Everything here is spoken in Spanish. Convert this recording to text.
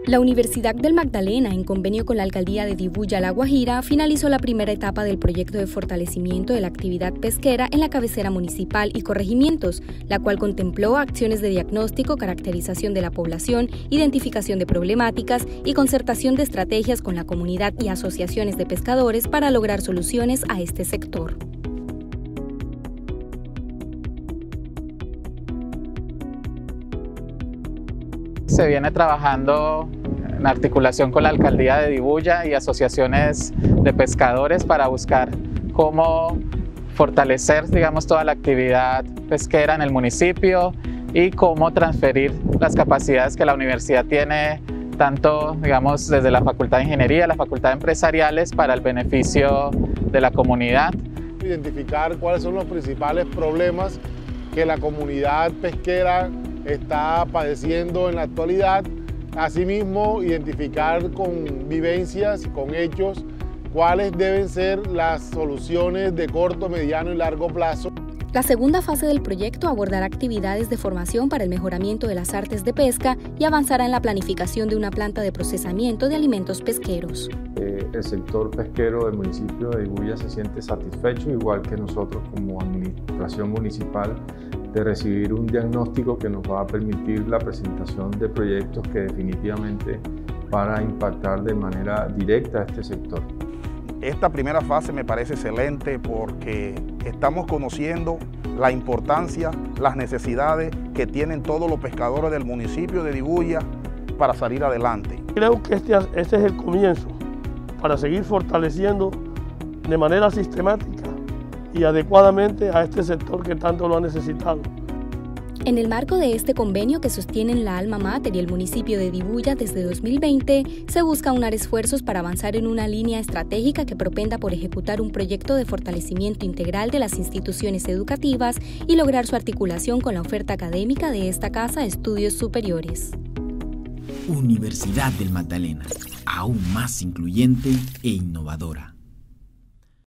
La Universidad del Magdalena, en convenio con la Alcaldía de Dibuya, La Guajira, finalizó la primera etapa del proyecto de fortalecimiento de la actividad pesquera en la cabecera municipal y corregimientos, la cual contempló acciones de diagnóstico, caracterización de la población, identificación de problemáticas y concertación de estrategias con la comunidad y asociaciones de pescadores para lograr soluciones a este sector. Se viene trabajando en articulación con la Alcaldía de Dibuya y asociaciones de pescadores para buscar cómo fortalecer, digamos, toda la actividad pesquera en el municipio y cómo transferir las capacidades que la universidad tiene, tanto, digamos, desde la Facultad de Ingeniería, la Facultad de Empresariales, para el beneficio de la comunidad. Identificar cuáles son los principales problemas que la comunidad pesquera está padeciendo en la actualidad. Asimismo, identificar con vivencias, con hechos, cuáles deben ser las soluciones de corto, mediano y largo plazo. La segunda fase del proyecto abordará actividades de formación para el mejoramiento de las artes de pesca y avanzará en la planificación de una planta de procesamiento de alimentos pesqueros. El sector pesquero del municipio de Dibuya se siente satisfecho, igual que nosotros como administración municipal, de recibir un diagnóstico que nos va a permitir la presentación de proyectos que definitivamente van a impactar de manera directa a este sector. Esta primera fase me parece excelente porque estamos conociendo la importancia, las necesidades que tienen todos los pescadores del municipio de Dibuya para salir adelante. Creo que este es el comienzo para seguir fortaleciendo de manera sistemática y adecuadamente a este sector que tanto lo ha necesitado. En el marco de este convenio que sostienen la Alma Mater y el municipio de Dibuya desde 2020, se busca aunar esfuerzos para avanzar en una línea estratégica que propenda por ejecutar un proyecto de fortalecimiento integral de las instituciones educativas y lograr su articulación con la oferta académica de esta casa de estudios superiores. Universidad del Magdalena, aún más incluyente e innovadora.